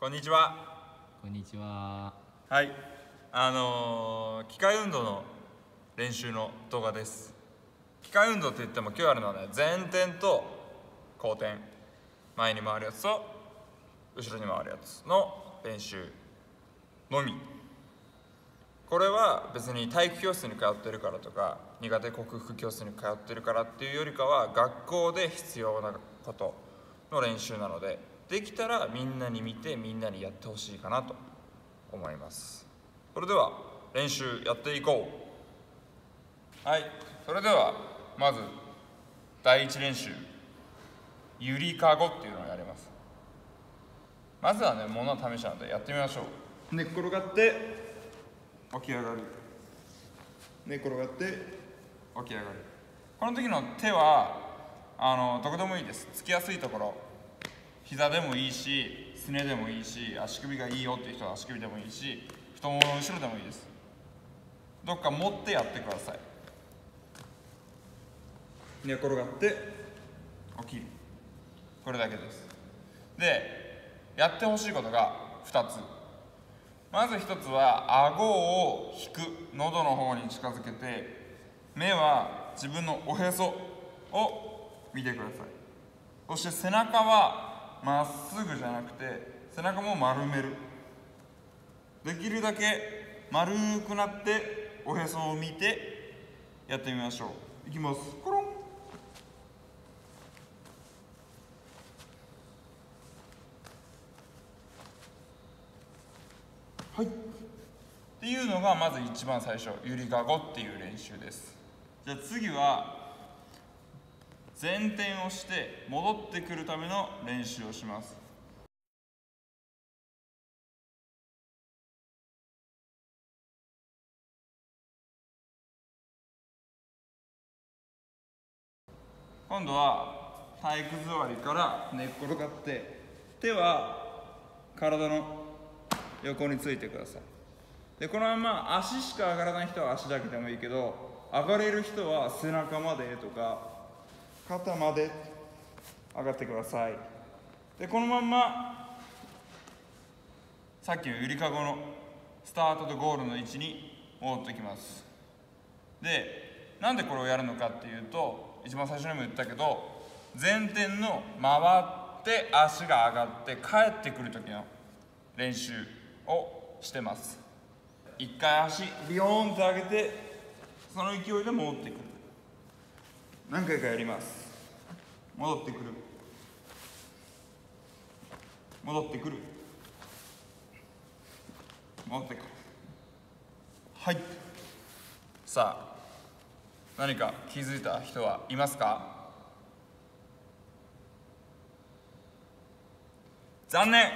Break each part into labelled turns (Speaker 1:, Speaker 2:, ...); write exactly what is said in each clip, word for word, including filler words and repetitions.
Speaker 1: こんにちは。
Speaker 2: こんにちは。
Speaker 1: はい、あのー、機械運動の練習の動画です。機械運動って言っても今日あるのはね、前転と後転、前に回るやつと後ろに回るやつの練習のみ。これは別に体育教室に通ってるからとか苦手克服教室に通ってるからっていうよりかは、学校で必要なことの練習なので、できたらみんなに見てみんなにやってほしいかなと思います。それでは練習やっていこう。はい、それではまず第一練習、ゆりかごっていうのをやります。まずはね、物は試しなのでやってみましょう。寝っ転がって起き上がる、寝っ転がって起き上がる。この時の手はあのどこでもいいです。つきやすいところ、膝でもいいし、すねでもいいし、足首がいいよっていう人は足首でもいいし、太ももの後ろでもいいです。どっか持ってやってください。寝転がって起きる、これだけです。で、やってほしいことがふたつ。まずひとつは顎を引く、喉の方に近づけて、目は自分のおへそを見てください。そして背中はまっすぐじゃなくて背中も丸める。できるだけ丸くなっておへそを見てやってみましょう。いきます。コロン。はい、っていうのがまず一番最初、ゆりかごっていう練習です。じゃあ次は前転をして戻ってくるための練習をします。今度は体育座りから寝っ転がって、手は体の横についてください。で、このまま足しか上がらない人は足だけでもいいけど、上がれる人は背中までとか肩まで上がってください。で、このまんまさっきのゆりかごのスタートとゴールの位置に戻ってきます。で、なんでこれをやるのかっていうと、一番最初にも言ったけど、前転の回って足が上がって帰ってくる時の練習をしてます。一回足ビヨーンって上げて、その勢いで戻ってくる。何回かやります。戻ってくる、戻ってくる、戻ってくる。はい。さあ、何か気づいた人はいますか？残念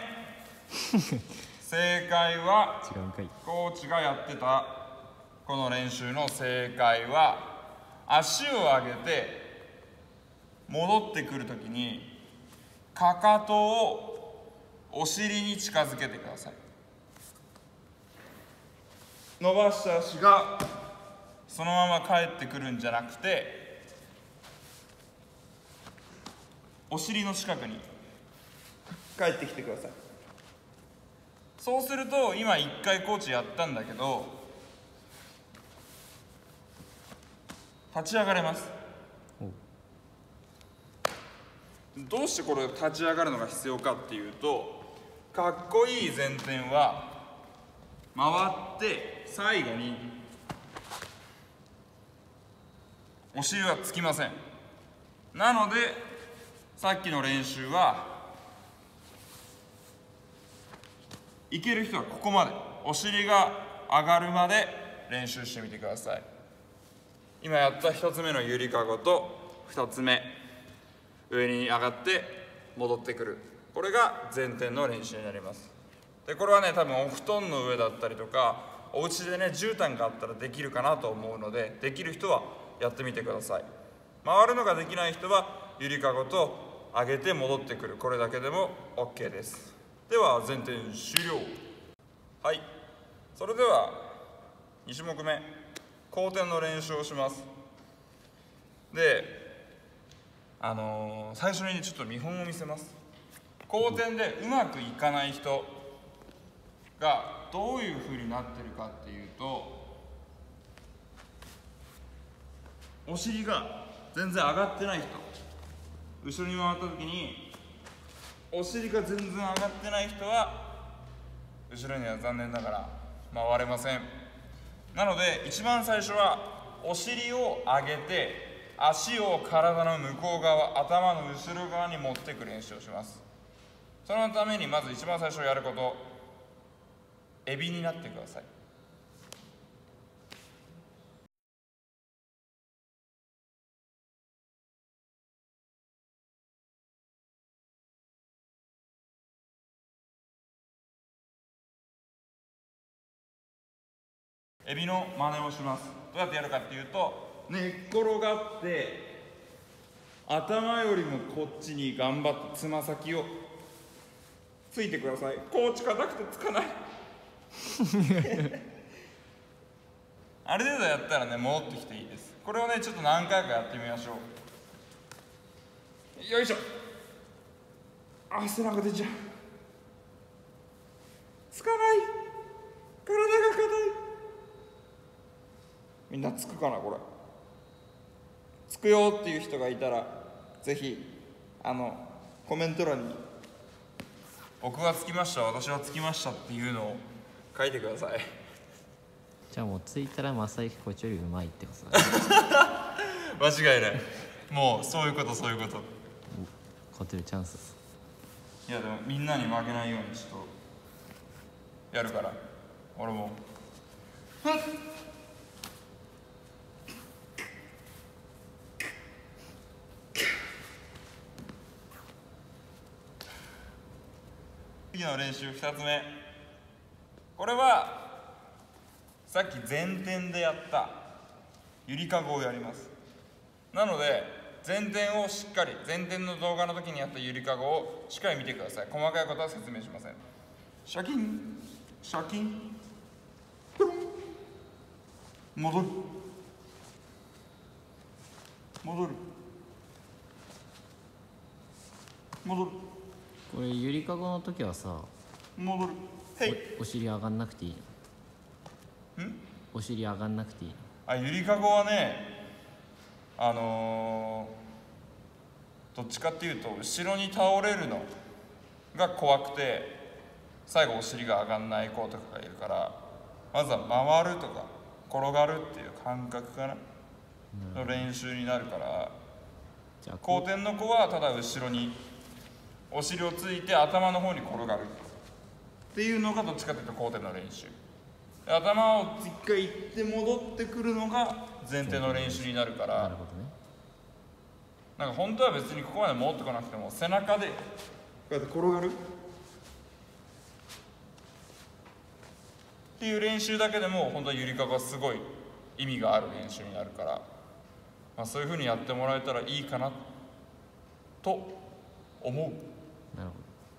Speaker 1: 正解は、
Speaker 2: 違うんかい。
Speaker 1: コーチがやってたこの練習の正解は、足を上げて戻ってくるときにかかとをお尻に近づけてください。伸ばした足がそのまま帰ってくるんじゃなくて、お尻の近くに帰ってきてください。そうすると、今一回コーチやったんだけど立ち上がれます。どうしてこれ立ち上がるのが必要かっていうと、かっこいい前転は回って最後にお尻はつきません。なのでさっきの練習はいける人はここまで、お尻が上がるまで練習してみてください。今やったひとつめのゆりかごとふたつめ、上に上がって戻ってくる、これが前転の練習になります。で、これはね、多分お布団の上だったりとかお家でね、絨毯があったらできるかなと思うので、できる人はやってみてください。回るのができない人はゆりかごと上げて戻ってくる、これだけでも OK です。では前転終了。はい、それではに種目め、後転の練習をします。で、あのー、最初にちょっと見本を見せます。 後転でうまくいかない人がどういうふうになってるかっていうと、お尻が全然上がってない人、後ろに回った時にお尻が全然上がってない人は後ろには残念ながら回れません。なので一番最初はお尻を上げて足を体の向こう側、頭の後ろ側に持っていく練習をします。そのためにまず一番最初やること、エビになってください。エビの真似をします。どうやってやるかっていうと、寝っ転がって頭よりもこっちに頑張ってつま先をついてください。こう近くてつかないある程度やったらね、戻ってきていいです。これをねちょっと何回かやってみましょう。よいしょ。あ、背中出ちゃう。つかない。体が硬い。みんなつくかなこれ。つくよっていう人がいたらぜひあのコメント欄に僕はつきました、私はつきましたっていうのを書いてください。
Speaker 2: じゃあもうついたら正幸こっちよりうまいってことだね。
Speaker 1: 間違いない。もうそういうことそういうこと。
Speaker 2: 勝てるチャンス。
Speaker 1: いやでもみんなに負けないようにちょっとやるから、俺もふっ次の練習ふたつめ、これはさっき前転でやったゆりかごをやります。なので前転をしっかり、前転の動画の時にやったゆりかごをしっかり見てください。細かいことは説明しません。シャキンシャキンプロン、戻る戻る戻る、
Speaker 2: これゆりかごの時はさ、
Speaker 1: 戻る、へい。
Speaker 2: お、お尻上がんなくていいの？
Speaker 1: ん
Speaker 2: お尻上がんなくていいの？
Speaker 1: あ、ゆりかごはね、あのー、どっちかっていうと後ろに倒れるのが怖くて最後お尻が上がんない子とかがいるから、まずは回るとか転がるっていう感覚かなの練習になるから、
Speaker 2: じゃあ
Speaker 1: 後転の子はただ後ろにお尻をついて頭の方に転がるっていうのがどっちかというと後転の練習。頭を一回行って戻ってくるのが前転の練習になるから、
Speaker 2: なるほどね。
Speaker 1: なんか本当は別にここまで戻ってこなくても背中でこうやって転がるっていう練習だけでも本当はゆりかごはすごい意味がある練習になるから、まあ、そういうふうにやってもらえたらいいかなと思う。
Speaker 2: なる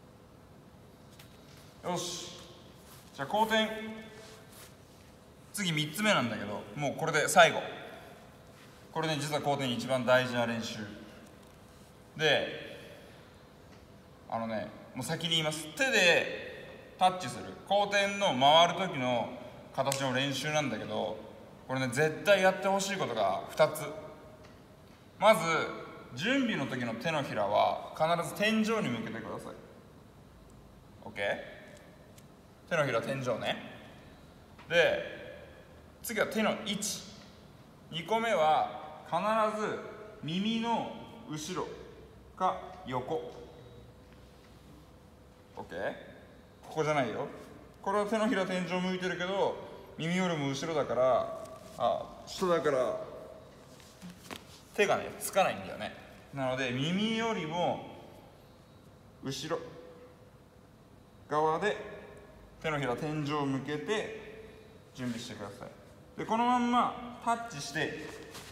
Speaker 2: ほ
Speaker 1: よし、じゃあ後転次みっつめなんだけど、もうこれで最後。これね実は後転一番大事な練習で、あのねもう先に言います。手でタッチする後転の回る時の形の練習なんだけど、これね絶対やってほしいことがふたつ。まず準備の時の手のひらは必ず天井に向けてください。 OK？ 手のひら天井ね。で次は手の位置。にこめは必ず耳の後ろか横。 OK？ ここじゃないよ。これは手のひら天井向いてるけど耳よりも後ろだから、あ、下だから手がねつかないんだよね。なので耳よりも後ろ側で手のひら天井を向けて準備してください。でこのまんまタッチして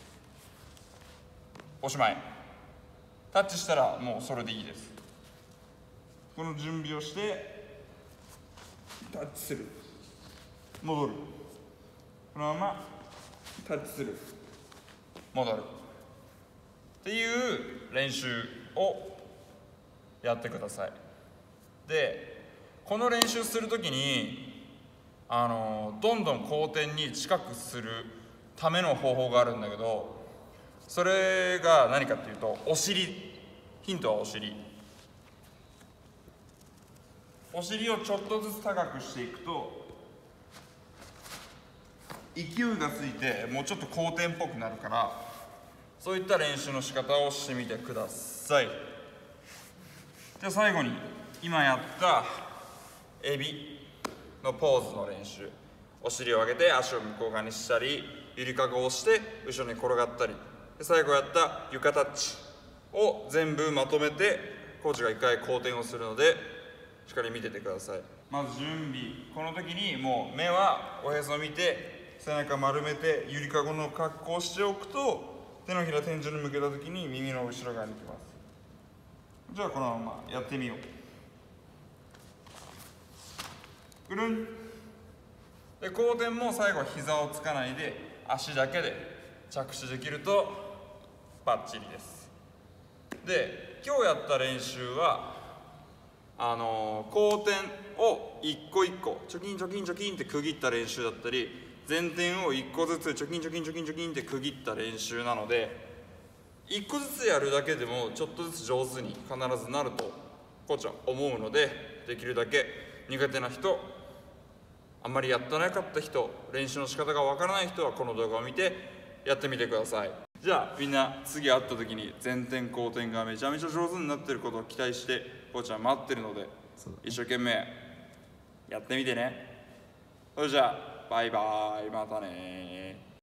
Speaker 1: おしまい。タッチしたらもうそれでいいです。この準備をしてタッチする、戻る、このままタッチする、戻るっていう練習をやってください。 でこの練習するときにあのどんどん後転に近くするための方法があるんだけど、それが何かっていうとお尻。ヒントはお尻。お尻をちょっとずつ高くしていくと勢いがついてもうちょっと後転っぽくなるから、そういった練習の仕方をしてみてください。じゃあ最後に今やったエビのポーズの練習、お尻を上げて足を向こう側にしたり、ゆりかごをして後ろに転がったり、で最後やった床タッチを全部まとめてコーチが一回後転をするのでしっかり見ててください。まず準備、この時にもう目はおへそを見て背中丸めてゆりかごの格好をしておくと、手のひら天井に向けた時に耳の後ろ側に行きます。じゃあこのままやってみよう。ぐるんで後転も最後は膝をつかないで足だけで着地できるとバッチリです。で今日やった練習はあのー、後転を一個一個チョキンチョキンチョキンって区切った練習だったり、前転を一個ずつチョキンチョキンチョキンチョキンって区切った練習なので、一個ずつやるだけでもちょっとずつ上手に必ずなるとコーチは思うので、できるだけ苦手な人、あんまりやってなかった人、練習の仕方がわからない人はこの動画を見てやってみてください。じゃあみんな次会った時に前転後転がめちゃめちゃ上手になってることを期待してコーチは待ってるので、一生懸命やってみてね。それじゃあバイバイ、またね。